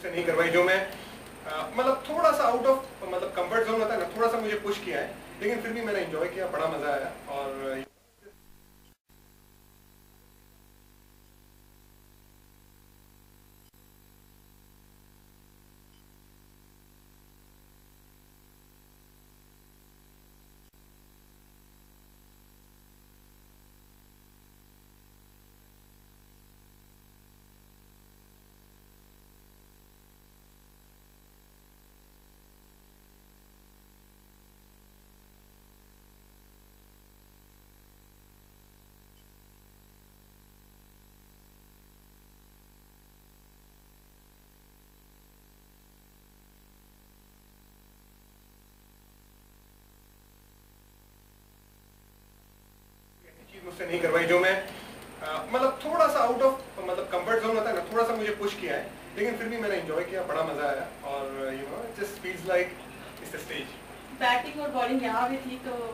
मुझसे नहीं करवाई, जो मैं मतलब थोड़ा सा आउट ऑफ मतलब कंफर्ट जोन होता है ना, थोड़ा सा मुझे पुश किया है, लेकिन फिर भी मैंने एंजॉय किया, बड़ा मजा आया। और मुझसे नहीं करवाई, जो मैं मतलब थोड़ा सा आउट ऑफ मतलब कंफर्ट जोन होता है ना, थोड़ा सा मुझे पुश किया है, लेकिन फिर भी मैंने एंजॉय किया, बड़ा मजा आया। और just feels like it's the stage. Batting और बॉलिंग यहाँ भी थी, तो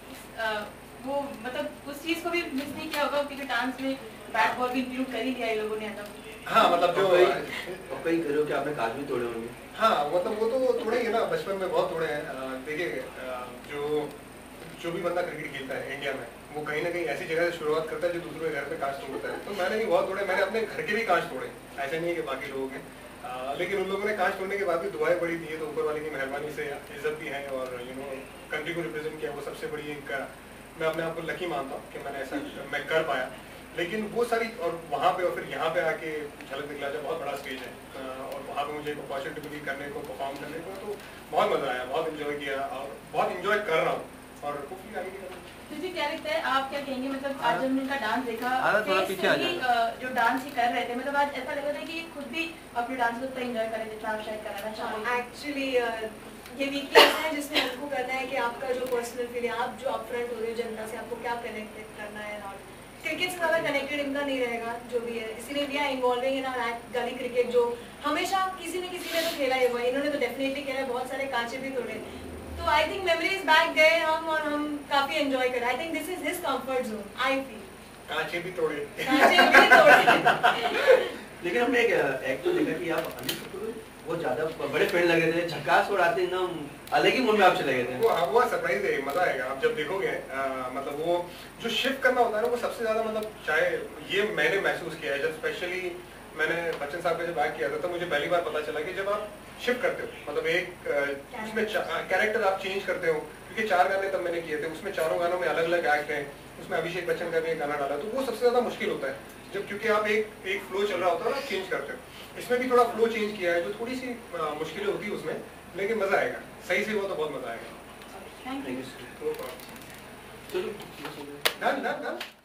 वो मतलब उस चीज को भी मिस नहीं किया होगा, क्योंकि डांस में बैट बॉल भी इंक्लूड कर ही दिया ये लोगों ने। हाँ मतलब जो कई करो कि आपने काज भी तोड़े होंगे। हाँ मतलब वो तो तोड़े ही है ना, बचपन में बहुत तोड़े हैं। देखिए जो भी बंदा क्रिकेट खेलता है इंडिया में, वो कहीं ना कहीं ऐसी जगह से शुरुआत करता है जो दूसरों के घर पे कांच तोड़ता है। तो मैंने भी बहुत तोड़े, मैंने अपने घर के भी कांच तोड़े, ऐसे नहीं है कि बाकी लोगों के। लेकिन उन लोगों ने कांच तोड़ने के बाद भी दुआएं बड़ी दी है, तो ऊपर वाले की मेहरबानी से इज्जत भी है, और कंट्री को रिप्रेजेंट किया, वो सबसे बड़ी एक मैं अपने आप को लकी मानता हूँ कि मैंने ऐसा मैं कर पाया। लेकिन वो सारी और वहाँ पे और फिर यहाँ पे आके झलक दिखला जाए, बहुत बड़ा स्टेज है, और वहाँ पे मुझे एक अपॉर्चुनिटी मिली करने को, परफॉर्म करने को, तो बहुत मजा आया, बहुत एंजॉय किया और बहुत एंजॉय कर रहा हूँ, और होपफुली आगे भी करूँगा। तुझे क्या लगता है, आप क्या कहेंगे, मतलब आज जब उनका डांस देखा, जो डांस ही कर रहे थे, मतलब आज ऐसा लग रहा था कि खुद भी अपने डांस को उतना एंजॉय करें जितना आप शायद कराना चाहेंगे? एक्चुअली ये वीकनेस है जिसमें हमको करना है कि आपका जो पर्सनल फील है, आप जो अपफ्रंट हो रहे हो जनता से, आपको क्या कनेक्ट करना है। और क्रिकेट से ज़्यादा कनेक्टेड इनका नहीं रहेगा जो भी है, इसीलिए we are involving in our गली क्रिकेट, जो हमेशा किसी न किसी ने तो खेला ही हुआ, इन्होंने तो डेफिनेटली खेला, बहुत सारे कांचे भी तोड़े। तो आई थिंक मेमोरीज बैक गए हम, और हम काफी एंजॉय करें। I think this is his comfort zone. I feel कांचे भी तोड़े, कांचे भी तोड़े। लेकिन हमने एक तो देखा कि आप अनिल कपूर बहुत ज्यादा बड़े फैन लगे थे, झकास और आते ना अलग ही मूड में आप चले गए थे। वो सरप्राइज है, मजा आएगा आप जब देखोगे। मतलब वो जो शिफ्ट करना होता है ना, वो सबसे ज्यादा मतलब चाहे ये मैंने महसूस किया है, जब स्पेशली मैंने बच्चन साहब का जब बैक किया था, तो मुझे पहली बार पता चला कि जब आप शिफ्ट करते हो, मतलब एक उसमें कैरेक्टर आप चेंज करते हो, क्योंकि 4 गाने तब मैंने किए थे, उसमें चारों गानों में अलग अलग एक्ट हैं, उसमें अभिषेक बच्चन का भी एक गाना डाला, तो वो सबसे ज्यादा मुश्किल होता है जब, क्योंकि आप एक फ्लो चल रहा होता है ना, आप चेंज करते हो। इसमें भी थोड़ा फ्लो चेंज किया है, जो थोड़ी सी मुश्किलें होती है उसमें, लेकिन मजा आएगा, सही से हुआ तो बहुत मजा आएगा। Thank you. चलो डन डन डन।